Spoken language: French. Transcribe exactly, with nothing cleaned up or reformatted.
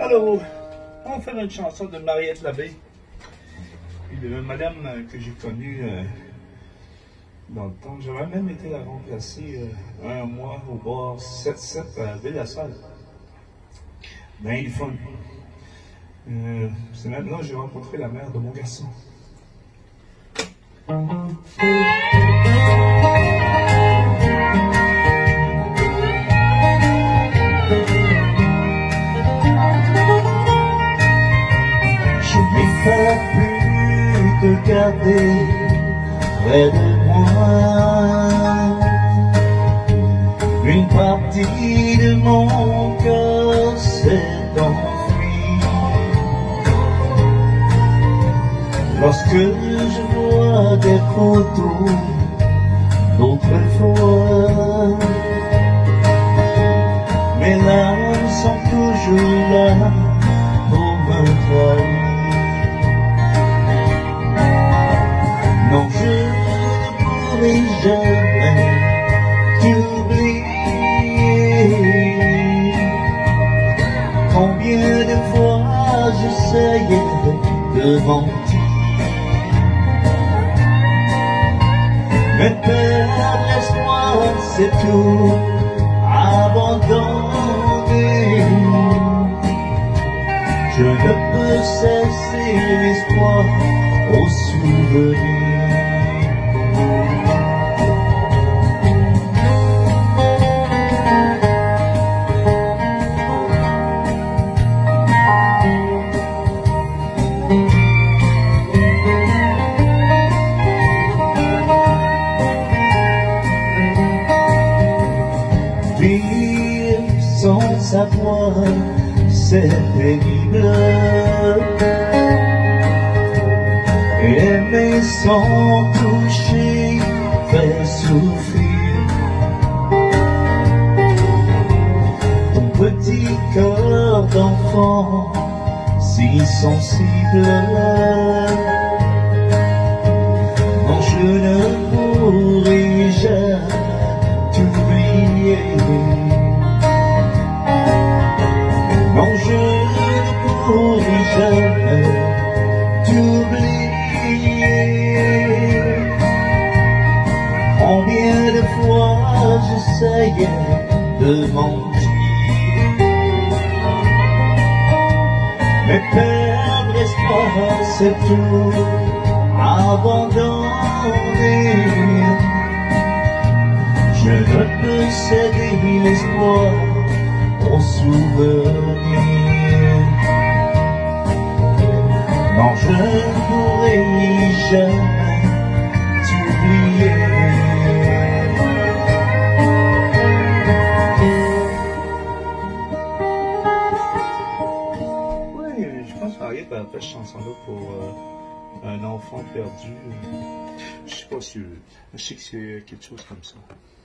Alors, on va faire une chanson de Mariette Labbé, puis de madame que j'ai connue euh, dans le temps. J'aurais même été la remplacer euh, un mois au bar sept sept à Ville-la-Salle. Ben, il est fun. Euh, C'est même là que j'ai rencontré la mère de mon garçon. Je n'ai pas pu te garder près de moi. Une partie de mon cœur s'est enfuie. Lorsque je vois des photos d'autrefois, mes larmes sont toujours là pour me trahir. Non, je ne pourrai jamais t'oublier. Combien de fois j'essayais de mentir, mais perdre l'espoir, c'est tout abandonner. Je ne peux cesser l'espoir au souvenir. Vivre sans savoir, c'est pénible. Aimer sans toucher fait souffrir. Ton petit cœur d'enfant si sensible, non, je ne pourrai jamais t'oublier. Non, je ne pourrai jamais t'oublier. Combien de fois j'essayais de mentir, mais perdre l'espoir, c'est tout abandonner. Je ne peux céder l'espoir au souvenir. Non, je ne pourrai jamais t'oublier. Oui, je pense que Mariette a fait cette chanson-là pour euh, un enfant perdu. Je sais pas si... Je sais que c'est quelque chose comme ça.